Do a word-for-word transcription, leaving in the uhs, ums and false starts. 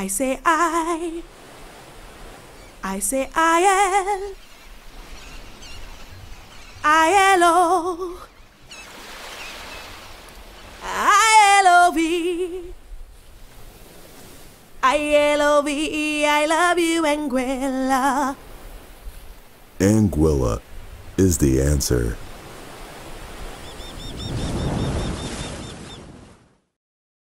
I say I. I say I L. I L O. I L O V. I L O V E, I love you, Anguilla. Anguilla is the answer.